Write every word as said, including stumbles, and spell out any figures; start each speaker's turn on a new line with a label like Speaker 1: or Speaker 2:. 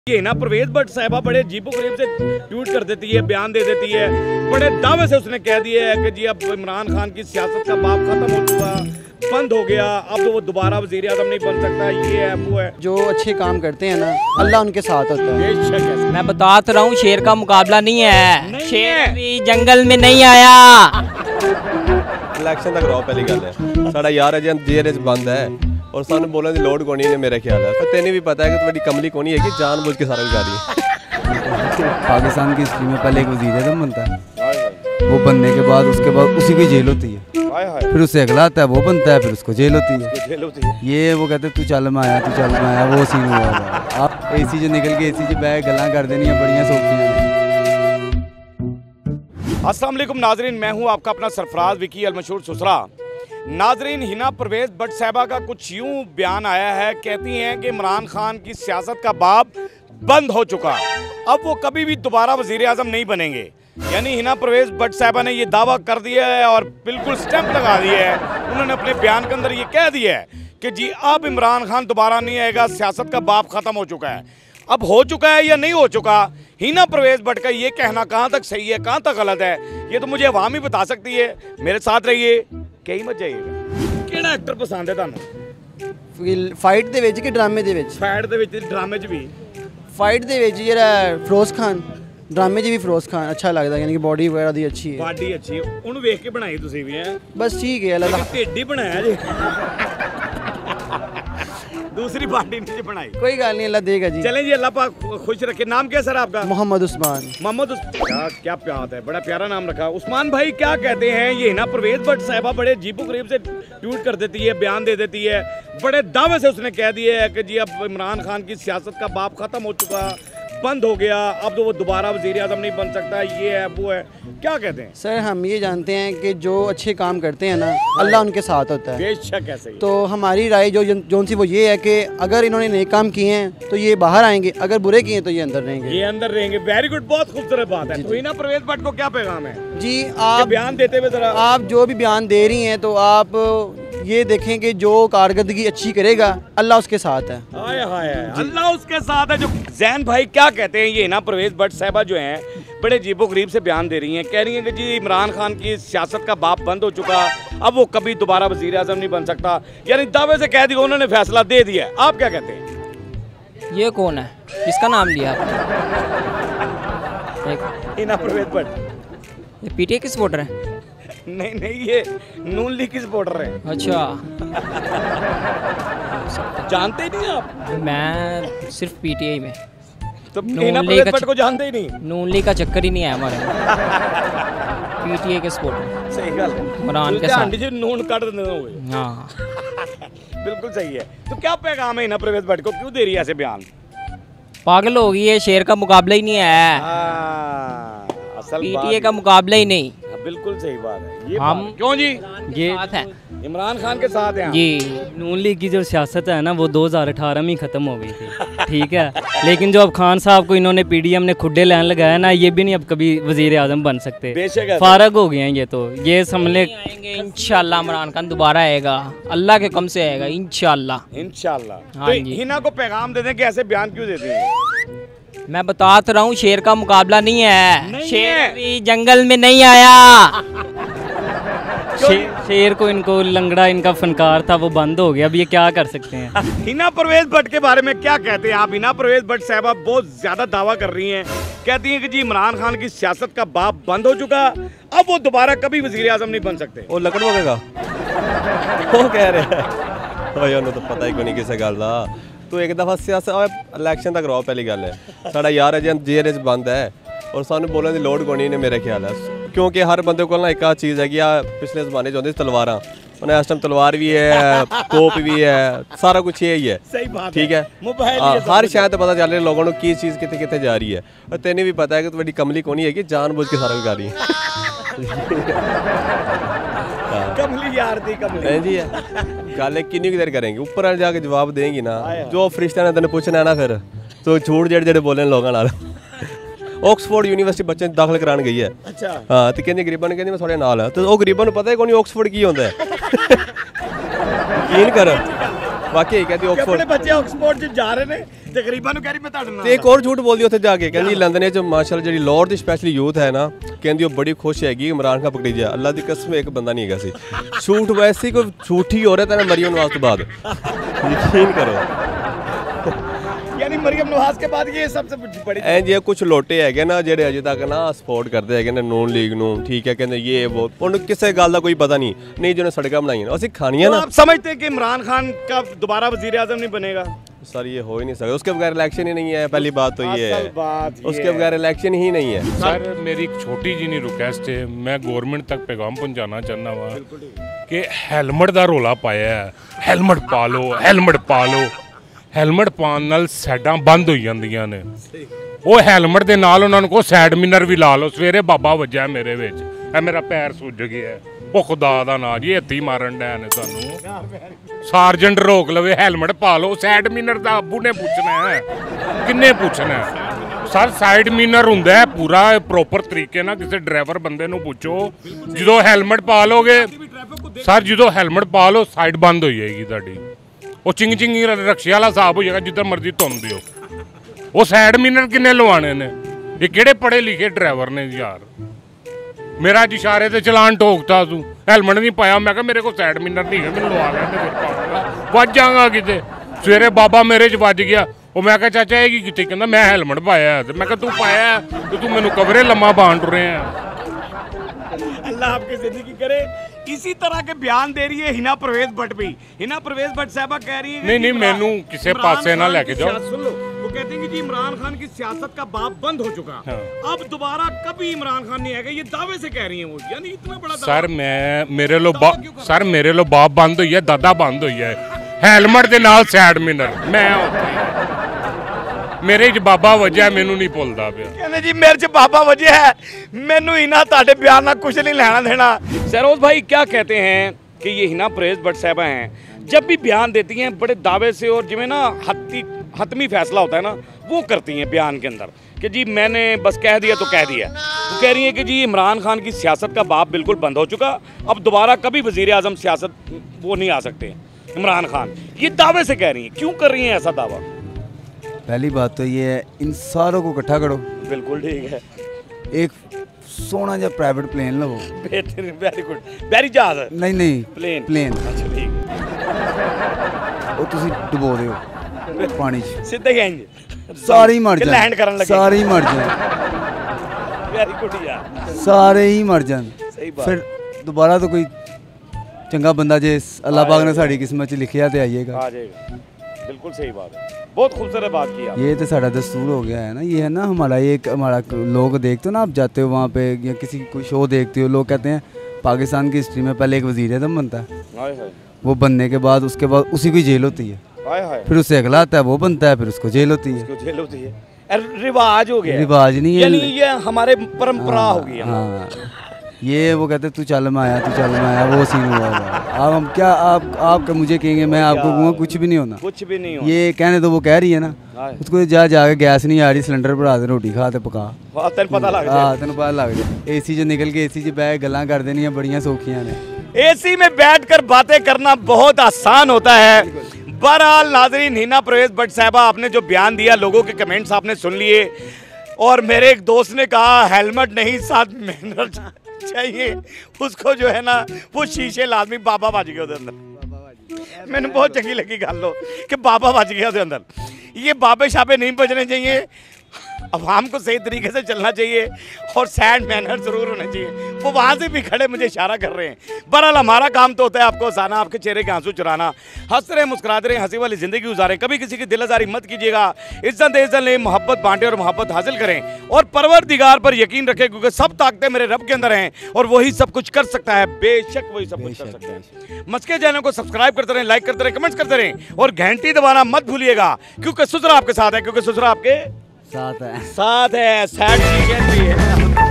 Speaker 1: ये ना परवेज भट्ट साहिबा बड़े अजीबो गरीब से ट्वीट कर देती है, बयान दे देती है, बड़े दावे से उसने कह दिया है कि जी अब इमरान खान की सियासत का बाप खत्म हो चुका, बंद हो गया, अब वो दोबारा वजीर आज़म नहीं बन सकता, ये है वो है।
Speaker 2: जो अच्छे काम करते हैं ना अल्लाह उनके साथ होता है।
Speaker 3: मैं बता तो रहा हूँ शेर का मुकाबला नहीं है,
Speaker 1: नहीं
Speaker 3: शेर
Speaker 1: है।
Speaker 3: भी जंगल में नहीं आया।
Speaker 4: इलेक्शन तक रहो पहली गल है साडा यार अजे जेल बंद है और सानू बोलने की लोड़ कोनी है मेरे ख्याल है। पर तेने भी पता है कि तुम्हारी कमली कोनी है कि जानबूझ के सारा कर रही है।
Speaker 5: पाकिस्तान की हिस्ट्री में पहले एक वजीर आज़म बनता है, वो बनने के बाद उसके बाद उसी की जेल होती है, फिर उससे अगला आता है वो बनता है, फिर उसको जेल होती है। ये वो कहते तू चल में आया तू चल में आया वो सीन हुआ है। आप एसी जो निकल के एसी जो बैग गला कर देनी है बढ़िया सोचती हैं।
Speaker 1: अस्सलाम वालेकुम नाजरीन, मैं हूं आपका अपना सरफराज विकी अल मशहूर सुसरा। नाजरीन, हिना परवेज भट्ट साहिबा का कुछ यूं बयान आया है, कहती हैं कि इमरान खान की सियासत का बाब बंद हो चुका, अब वो कभी भी दोबारा वजीर आज़म नहीं बनेंगे। यानी हिना परवेज भट्ट साहिबा ने ये दावा कर दिया है और बिल्कुल स्टैंप लगा दिया है। उन्होंने अपने बयान के अंदर ये कह दिया है कि जी अब इमरान खान दोबारा नहीं आएगा, सियासत का बाब ख़त्म हो चुका है। अब हो चुका है या नहीं हो चुका, हिना परवेज भट्ट का ये कहना कहाँ तक सही है कहाँ तक गलत है, ये तो मुझे अवाम ही बता सकती है। मेरे साथ रहिए, कहीं मत जाइएगा। किहड़ा एक्टर पसंद है तुहानू?
Speaker 2: फाइट दे विच कि ड्रामे दे विच?
Speaker 1: फाइट दे विच, ड्रामे च भी।
Speaker 2: फाइट दे विच जेहड़ा फिरोज खान, ड्रामे च भी फिरोज खान अच्छा लगदा, यानी कि बॉडी वगैरह दी अच्छी है।
Speaker 1: बॉडी अच्छी है, उन्होंने देख के बनाई तुसीं भी हैं?
Speaker 2: बस ठीक है, अल्लाह
Speaker 1: ढिड ही बनाया जी। दूसरी बॉडी नहीं बनाई,
Speaker 2: कोई गल नहीं, अल्लाह देगा जी।
Speaker 1: चलें जी, अल्लाह पाक खुश रखे। नाम क्या सर आपका?
Speaker 2: मोहम्मद उस्मान।
Speaker 1: मोहम्मद उस्मान, क्या क्या प्यार है, बड़ा प्यारा नाम रखा। उस्मान भाई क्या कहते हैं, ये हिना परवेज भट्ट साहिबा बड़े अजीबो गरीब से ट्वीट कर देती है, बयान दे देती है, बड़े दावे से उसने कह दिया है कि जी अब इमरान खान की सियासत का बाप खत्म हो चुका, बंद हो गया, अब तो वो दोबारा वजीर आज़म नहीं बन सकता, ये है वो है, क्या कहते हैं?
Speaker 2: सर हम ये जानते हैं कि जो अच्छे काम करते हैं ना अल्लाह उनके साथ होता है।
Speaker 1: बेशक ऐसे ही।
Speaker 2: तो हमारी राय जो जोन सी वो ये है कि अगर इन्होंने नए काम किए हैं तो ये बाहर आएंगे, अगर बुरे किए हैं तो ये अंदर रहेंगे।
Speaker 1: ये अंदर रहेंगे। वेरी गुड, बहुत खूबसूरत बात है। तो हिना परवेज भट्ट को क्या पैगाम है
Speaker 2: जी? आप
Speaker 1: बयान देते हुए जरा,
Speaker 2: आप जो भी बयान दे रही हैं तो आप ये देखें कि जो कारकर्दगी अच्छी करेगा अल्लाह उसके साथ है।
Speaker 1: हाय हाय, अल्लाह उसके साथ है। जो जैन भाई क्या कहते हैं, ये हिना परवेज भट्ट साहिबा जो हैं बड़े अजीबो गरीब से बयान दे रही हैं, कह रही हैं कि जी इमरान खान की सियासत का बाप बंद हो चुका, अब वो कभी दोबारा वजीर आज़म नहीं बन सकता, यानी दावे से कह दिया, उन्होंने फैसला दे दिया। आप क्या कहते हैं?
Speaker 3: ये कौन है, किसका नाम लिया आपने?
Speaker 1: हिना परवेज भट्ट।
Speaker 3: ये पीटीए किस वोटर है?
Speaker 1: नहीं नहीं, ये नून लीग की सपोर्टर है।
Speaker 3: अच्छा,
Speaker 1: जानते ही नहीं आप?
Speaker 3: मैं सिर्फ पीटीआई में।
Speaker 1: तो
Speaker 3: नून
Speaker 1: हिना
Speaker 3: लीग
Speaker 1: परवेज
Speaker 3: का
Speaker 1: भट्ट को जानते ही नहीं?
Speaker 3: नून लीग का चक्कर ही नहीं है हमारे। पीटीआई के सपोर्टर।
Speaker 1: सही गल है,
Speaker 3: इमरान के साथ
Speaker 1: जी नून काट देते हुए।
Speaker 3: हाँ
Speaker 1: बिल्कुल सही है। तो क्या पैगाम है हिना परवेज भट्ट को, क्यों दे रही है ऐसे बयान?
Speaker 3: पागल हो गई है, शेर का मुकाबला ही नहीं है,
Speaker 1: हाँ, असल
Speaker 3: पीटीए का मुकाबला ही नहीं।
Speaker 1: बिल्कुल सही बात है। ये
Speaker 3: हम
Speaker 1: बात- क्यों जी?
Speaker 5: ये
Speaker 3: बात है
Speaker 1: इमरान खान के साथ हैं आप?
Speaker 3: जी।
Speaker 5: नून लीग की जो सियासत है ना वो दो हज़ार अठारह में ही ख़त्म हो गई थी, ठीक है, लेकिन जो अब खान साहब को इन्होंने पीडीएम ने खुड्डे लाइन लगाया ना, ये भी नहीं अब कभी वजीर आज़म बन सकते,
Speaker 1: बेशक है।
Speaker 5: फारग हो गए हैं ये तो। ये समझले
Speaker 3: आएंगे इंशाल्लाह, इमरान खान दोबारा आएगा, अल्लाह के कम से आएगा इंशाल्लाह।
Speaker 1: इंशाल्लाह।
Speaker 3: हाँ
Speaker 1: तो
Speaker 3: जी।
Speaker 1: हिना को पैगाम दे दें कि ऐसे बयान क्यों देते हैं?
Speaker 3: मैं बता तो रहा हूँ शेर का मुकाबला नहीं है,
Speaker 1: नहीं
Speaker 3: शेर
Speaker 1: है।
Speaker 3: भी जंगल में नहीं आया।
Speaker 5: शे, शेर को इनको लंगड़ा इनका फनकार था वो बंद हो गया, अब ये क्या कर सकते हैं।
Speaker 1: हिना परवेज भट्ट के बारे में क्या कहते हैं आप? हिना परवेज भट्ट साहिबा बहुत ज्यादा दावा कर रही हैं, कहती हैं कि जी इमरान खान की सियासत का बाप बंद हो चुका, अब वो दोबारा कभी वजीर आज़म नहीं बन सकते।
Speaker 4: वो लकड़ वगेगा वो कह रहे हैं भाई, उन्हें तो पता ही कोई नहीं किसी गल का। तो एक दफ़ा सियासत इलेक्शन तक रहो पहली गल है साडा यार अजे जेल बंद है और सानू बोलने की लोड़ कोनी है मेरे ख्याल है, क्योंकि हर बंदे को ना एक चीज़ है कि आ पिछले ज़माने जो तलवारां, उन्हें इस टाइम तलवार भी है, तोप भी है, सारा कुछ यही है।
Speaker 1: सही बात
Speaker 4: ठीक है,
Speaker 1: मोबाइल
Speaker 4: हाँ, हर शायद पता चल रहा है लोगों को की चीज़ कितने कितने जा रही है, और तेने भी पता है कि तुम्हारी कमली कोनी है कि जानबूझ के सारा कर रही है।
Speaker 1: कमली यार थी, कमली
Speaker 4: नहीं जी, गल किन्नी देर करेंगे, ऊपर वाले जाके जवाब देंगी ना, जो फरिश्ते ने तेन पूछना है ना, फिर तो झूठ जेड़े जेड़े बोले लोगों नाल। ऑक्सफोर्ड यूनिवर्सिटी बच्चे दाखिल करान गई है।
Speaker 1: अच्छा।
Speaker 4: हाँ, तो कहती गरीबा ने कहती मैं थोड़े नाल है, तो वो गरीबा को पता है कौन ऑक्सफोर्ड की होता है? यकीन कर, वाकई कहती ऑक्सफोर्ड
Speaker 1: बच्चे ऑक्सफोर्ड जा रहे हैं, ਤੇ ਗਰੀਬਾਂ ਨੂੰ ਕਹਿ ਰਹੀ ਮੈਂ ਤੁਹਾਡੇ ਨਾਲ
Speaker 4: ਤੇ ਇੱਕ ਹੋਰ ਝੂਠ ਬੋਲਦੀ ਉੱਥੇ ਜਾ ਕੇ ਕਹਿੰਦੀ ਲੰਡਨ ਵਿੱਚ ਮਾਸ਼ਾਅੱਲਾ ਜਿਹੜੀ ਲਾਹੌਰ ਦੀ ਸਪੈਸ਼ਲੀ ਯੂਥ ਹੈ ਨਾ ਕਹਿੰਦੀ ਉਹ ਬੜੀ ਖੁਸ਼ ਹੈਗੀ ਇਮਰਾਨ ਖਾਨ ਪਕੜੀ ਜਾ ਅੱਲਾ ਦੀ ਕਸਮ ਇੱਕ ਬੰਦਾ ਨਹੀਂ ਹੈਗਾ ਸੀ ਝੂਠ ਵੈਸੇ ਕੋਈ ਝੂਠੀ ਔਰਤ ਹੈ ਮਰੀਮ ਨਵਾਜ਼ ਤੋਂ ਬਾਅਦ ਯਕੀਨ ਕਰੋ
Speaker 1: यानी मरियम नवाज के बाद ये सबसे बड़ी
Speaker 4: ਐਂ ਜੇ ਕੁਝ ਲੋਟੇ ਹੈਗੇ ਨਾ ਜਿਹੜੇ ਅਜੇ ਤੱਕ ਨਾ ਸਪੋਰਟ ਕਰਦੇ ਹੈਗੇ ਨੇ ਨੂਨ ਲੀਗ ਨੂੰ ਠੀਕ ਹੈ ਕਹਿੰਦੇ ਇਹ ਉਹ ਉਹਨੂੰ ਕਿਸੇ ਗੱਲ ਦਾ ਕੋਈ ਪਤਾ ਨਹੀਂ ਨਹੀਂ ਜਿਹਨੇ ਸੜਕਾਂ ਬਣਾਈਆਂ ਅਸੀਂ ਖਾਣੀਆਂ
Speaker 1: तो
Speaker 4: ना
Speaker 1: आप समझते हैं कि इमरान खान का दोबारा वजीर आजम नहीं बनेगा?
Speaker 4: सर ये हो ही नहीं सकता उसके बगैर इलेक्शन ही नहीं है पहली बात तो ये
Speaker 1: असल
Speaker 4: है
Speaker 1: बात ये
Speaker 4: उसके बगैर इलेक्शन ही नहीं है
Speaker 6: सर मेरी एक छोटी जी नहीं रिक्वेस्ट है मैं गवर्नमेंट तक पैगाम पहुंचाना चाहना वा कि हेलमेट का रौला पाया है हेलमेट पा लो हेलमेट पा लो ਹੈਲਮਟ ਪਾਉਣ ਨਾਲ ਸਾਈਡਾਂ ਬੰਦ ਹੋ ਜਾਂਦੀਆਂ ਨੇ ਉਹ ਹੈਲਮਟ ਦੇ ਨਾਲ ਉਹਨਾਂ ਨੂੰ ਕੋ ਸਾਈਡ ਮਿਨਰ ਵੀ ਲਾ ਲਓ ਸਵੇਰੇ ਬਾਬਾ ਵੱਜਿਆ ਮੇਰੇ ਵਿੱਚ ਇਹ ਮੇਰਾ ਪੈਰ ਸੁੱਜ ਗਿਆ ਉਹ ਖੁਦਾ ਦਾ ਨਾਂ ਜੀ ਹੱਥੀ ਮਾਰਨ ਡਿਆ ਨੇ ਤੁਹਾਨੂੰ ਸਾਰਜੈਂਟ ਰੋਕ ਲਵੇ ਹੈਲਮਟ ਪਾ ਲਓ ਸਾਈਡ ਮਿਨਰ ਦਾ ਅੱਬੂ ਨੇ ਪੁੱਛਣਾ ਹੈ ਕਿੰਨੇ ਪੁੱਛਣਾ ਹੈ ਸਰ ਸਾਈਡ ਮਿਨਰ ਹੁੰਦਾ ਹੈ ਪੂਰਾ ਪ੍ਰੋਪਰ ਤਰੀਕੇ ਨਾਲ ਕਿਸੇ ਡਰਾਈਵਰ ਬੰਦੇ ਨੂੰ ਪੁੱਛੋ ਜਦੋਂ ਹੈਲਮਟ ਪਾ ਲੋਗੇ ਸਰ ਜਦੋਂ ਹੈਲਮਟ ਪਾ ਲਓ ਸਾਈਡ ਬੰਦ ਹੋ ਜਾਏਗੀ ਤੁਹਾਡੀ ਉਹ ਚਿੰਗ ਚਿੰਗ ਰਕਸ਼ੇ ਵਾਲਾ ਹਿਸਾਬ ਹੋ ਜਾਏਗਾ ਜਿੱਧਰ ਮਰਜ਼ੀ ਧੁੰਮ ਦਿਓ ਉਹ ਸਾਈਡ ਮਿਨਰ ਕਿੰਨੇ ਲਵਾਣੇ ਨੇ ਇਹ ਕਿਹੜੇ ਪੜ੍ਹੇ ਲਿਖੇ ਡਰਾਈਵਰ ਨੇ ਯਾਰ ਮੇਰਾ ਅੱਜ ਇਸ਼ਾਰੇ ਤੇ ਚਲਾਨ ਠੋਕਤਾ ਤੂੰ ਹੈਲਮਟ ਨਹੀਂ ਪਾਇਆ ਮੈਂ ਕਿਹਾ ਮੇਰੇ ਕੋਲ ਸਾਈਡ ਮਿਨਰ ਨਹੀਂ ਹੈ ਮੈਨੂੰ ਲਵਾ ਲੈਣ ਦੇ ਫਿਰ ਪਾਵਾਂਗਾ ਵੱਜ ਜਾਵਾਂਗਾ ਕਿਤੇ ਸਵੇਰੇ ਬਾਬਾ ਮੇਰੇ 'ਚ ਵੱਜ ਗਿਆ ਉਹ ਮੈਂ ਕਿਹਾ ਚਾਚਾ ਇਹ ਕੀ ਕਿੱਥੇ ਕਹਿੰਦਾ ਮੈਂ ਹੈਲਮਟ ਪਾਇਆ ਤੇ ਮੈਂ ਕਿਹਾ ਤੂੰ ਪਾਇਆ ਤੇ ਤੂੰ ਮੈਨੂੰ ਕਵਰੇ ਲੰਮਾ ਬਾਣ ਟੁਰੇ ਆ
Speaker 1: अल्लाह आपकी जिंदगी करे। इसी तरह के बयान दे रही है हिना परवेज भट्ट भी। हिना परवेज भट्ट साहबा कह रही है
Speaker 6: नहीं नहीं मैनू किसी पासे ना लेके जाओ।
Speaker 1: सुन लो वो कहते हैं कि जी इमरान खान की सियासत का बाब बंद हो चुका हाँ। अब दोबारा कभी इमरान खान नहीं आएगा ये दावे से कह रही है वो यानी इतना बड़ा
Speaker 6: सर मैं मेरे लो सर मेरे लो बाप बंद हुई है दादा बंद हुई है हेलमेट के नाल साइड मिनर मैं मेरे च बाबा वजह मैनू नहीं भुलता पिया
Speaker 1: कहने जी मेरे च बाबा वजह है मैनू हिना ताड़े बयान ना कुछ नहीं लेना देना। सरोज भाई क्या कहते हैं कि ये हिना परवेज भट्ट साहबा हैं जब भी बयान देती हैं बड़े दावे से और जिमें ना हत्ती हतमी फैसला होता है ना वो करती हैं बयान के अंदर कि जी मैंने बस कह दिया तो कह दिया। वो कह रही हैं कि जी इमरान खान की सियासत का बाब बिल्कुल बंद हो चुका अब दोबारा कभी वज़ीर आज़म सियासत वो नहीं आ सकते इमरान खान ये दावे से कह रही हैं क्यों कर रही हैं ऐसा दावा?
Speaker 5: पहली बात तो ये है इन सारों को इकट्ठा करो
Speaker 1: बिल्कुल ठीक है
Speaker 5: एक सोना या प्राइवेट प्लेन लो
Speaker 1: बेहतरीन वेरी गुड वेरी जहाज
Speaker 5: नहीं नहीं
Speaker 1: प्लेन
Speaker 5: प्लेन
Speaker 1: अच्छा ठीक
Speaker 5: वो तुसी डुबो दो पानी च
Speaker 1: सीधे जाएंगे
Speaker 5: सारे ही मर
Speaker 1: लैंड करन
Speaker 5: जाए
Speaker 1: लगे
Speaker 5: सारे ही मर जाए
Speaker 1: वेरी गुड यार
Speaker 5: सारे ही मर जाए
Speaker 1: सही बात
Speaker 5: फिर दोबारा तो कोई चंगा बंदा जे अल्लाह पाक ने साड़ी किस्मत च लिखिया ते आइएगा
Speaker 1: आ जाएगा बिल्कुल सही बात है बहुत खूबसूरत बात की आप
Speaker 5: ये तो सारा दस्तूर हो गया है ना ये है ना हमारा ये एक हमारा लोग देखते हो ना आप जाते हो वहाँ पे या किसी कोई शो देखते हो लोग कहते हैं पाकिस्तान की हिस्ट्री में पहले एक वज़ीर आज़म बनता है
Speaker 1: हाय हाय
Speaker 5: वो बनने के बाद उसके बाद उसी की जेल होती है
Speaker 1: हाय हाय
Speaker 5: फिर उससे अगला आता है वो बनता है फिर उसको जेल होती है
Speaker 1: उसको जेल होती है अरे रिवाज हो गया
Speaker 5: रिवाज नहीं है
Speaker 1: यानी ये हमारे परंपरा हो गई है
Speaker 5: हाँ ये वो कहते तू चल में आया तू चल में आया वो सीन हुआ हुआ अब हम क्या आप आप मुझे कहेंगे मैं आपको कहूँगा कुछ भी नहीं होना
Speaker 1: कुछ भी नहीं होना
Speaker 5: ये कहने तो वो कह रही है ना उसको जा जाके गैस नहीं आ रही सिलेंडर पर आते रोटी खा ते पका
Speaker 1: तेन पता लग
Speaker 5: हाँ तेन पता लग जाए एसी च निकल के एसी च बैठ गल्लां कर देनियां बड़ियां सौखियां ने
Speaker 1: एसी में बैठकर बातें करना बहुत आसान होता है। बहरहाल नाज़रीन हिना परवेज भट्ट साहबा आपने जो बयान दिया लोगों के कमेंट्स आपने सुन लिए और मेरे एक दोस्त ने कहा हेलमेट नहीं साथ मेहनत चाहिए उसको जो है ना वो शीशे लाजमी बाबा बज गए उसके अंदर मैंने बहुत चंगी लगी गल कि बाबा बज गया उसके अंदर ये बाबे शाबे नहीं बजने चाहिए अवाम को सही तरीके से चलना चाहिए और सैड मैनर जरूर होने चाहिए। वो वहाँ से भी खड़े मुझे इशारा कर रहे हैं। बहरहाल हमारा काम तो होता है आपको हंसाना आपके चेहरे के आंसू चुराना हंसते रहे मुस्कुराते रहे हंसी वाली ज़िंदगी गुजारें कभी किसी की दिलआज़ारी मत कीजिएगा इज्जत इज्जत लें मोहब्बत बांटें और मोहब्बत हासिल करें और परवरदिगार पर यकीन रखें क्योंकि सब ताकतें मेरे रब के अंदर हैं और वही सब कुछ कर सकता है बेशक वही सब कुछ कर सकता है। मस्के चैनल को सब्सक्राइब करते रहें लाइक करते रहें कमेंट्स करते रहें और घंटी दबाना मत भूलिएगा क्योंकि ससुरा आपके साथ है क्योंकि ससुरा आपके
Speaker 5: साथ है
Speaker 1: साथ है सैड चीजें भी है।